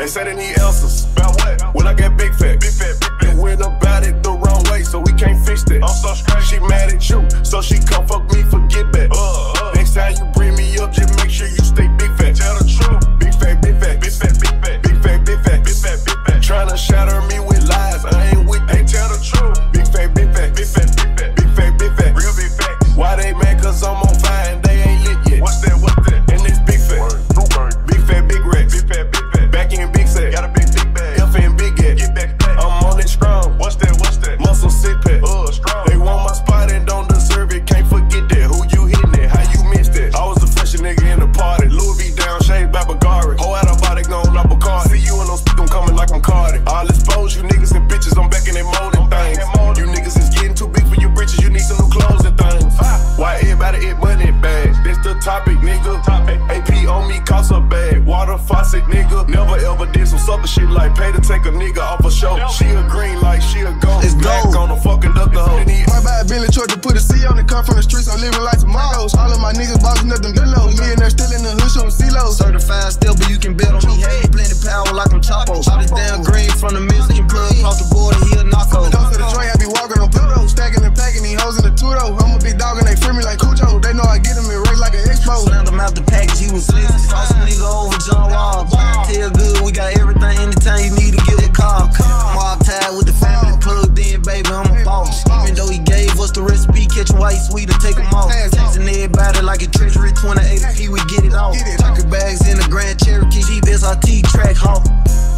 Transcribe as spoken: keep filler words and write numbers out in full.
They say they need answers. About what? When I get big fat. Big fat, big fat. You went about it the wrong way, so we can't fix that. I'm so straight. She mad at you, so she come fuck me for get back. Uh, uh. Next time you bring me up, just make sure you stay big fat. Tell the truth. Big fat, big fat, big fat, big fat, big fat, big fat, big fat, big fat. Tryna shatter me with lies, I ain't with that. Hey, tell the truth. Big fat, big fat, big fat, big fat, big fat, big fat, real big fat. Why they mad? Cause I'm on fire and they ain't lit yet. What's that? What's that? And it's big fat. Big fat, big racks. Big fat, big fat. Back in big set. Got a big, big bag. F and big at. Get back back. I'm on it strong. What's that? What's that? Muscle sit pack. Uh, strong. They want my spot and don't deserve it. Can't forget that. Who you hitting it? How you missed it? I was the freshest nigga in the party. Louis V down, shades by Bagari. Whole out of body gon' up a car. See you in those speak, I'm coming like I'm Cardi. I'll expose you niggas and bitches. I'm back in that molding things. You niggas is getting too big for your britches. You need some new clothes and things. Why everybody eat money bags? This the topic, nigga. A P on me cost a bag. Water faucet, nigga. Never ever did some sucker shit like pay to take a nigga off a show. She a green like she a gold. It's gold on the fucking duck the hoe. My bad Billy truck to put a C on it. Come from the streets, I'm living like tomorrows. All of my niggas bossing up them billows. Me and they're still in the hood shooting C-Los. Certified still, but you can bet on me. Hey, plenty power like I'm Chapo. All this damn green from the Mexican plug. Across the border, he a knocko. Come to the joint, I be walking on Pluto. Stacking and packing these hoes in the two-though. I'm a big dog and they free me like Cujo. They know I get them in race like an expo. Slammed him out the package, he was lit. Cross a nigga over John Wall. Tell good, we got everything anytime you need to get a car. Mob tied with the family plugged in, baby, I'm a boss. Even though he gave us the recipe, catch white sweet and take them off. Texting everybody like a treasury, twenty-eight P, we get it off. Tucker bags in the Grand Cherokee, Jeep S R T track hawk.